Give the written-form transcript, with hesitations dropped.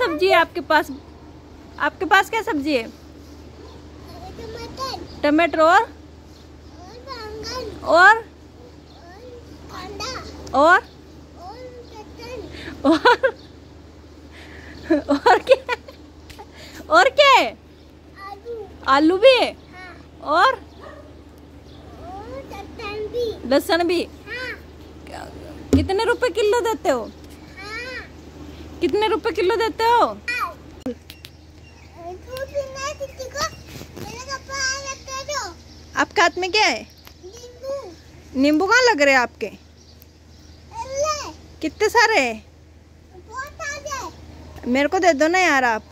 सब्जी है आपके पास? आपके पास क्या सब्जी है? टमाटर और और और और क्या? और क्या है? आलू भी है। और लहसुन भी। कितने रुपए किलो देते हो? कितने रुपए किलो देते हो? आपके हाथ में क्या है? नींबू कहाँ लग रहे हैं आपके? कितने सारे? मेरे को दे दो ना यार आप।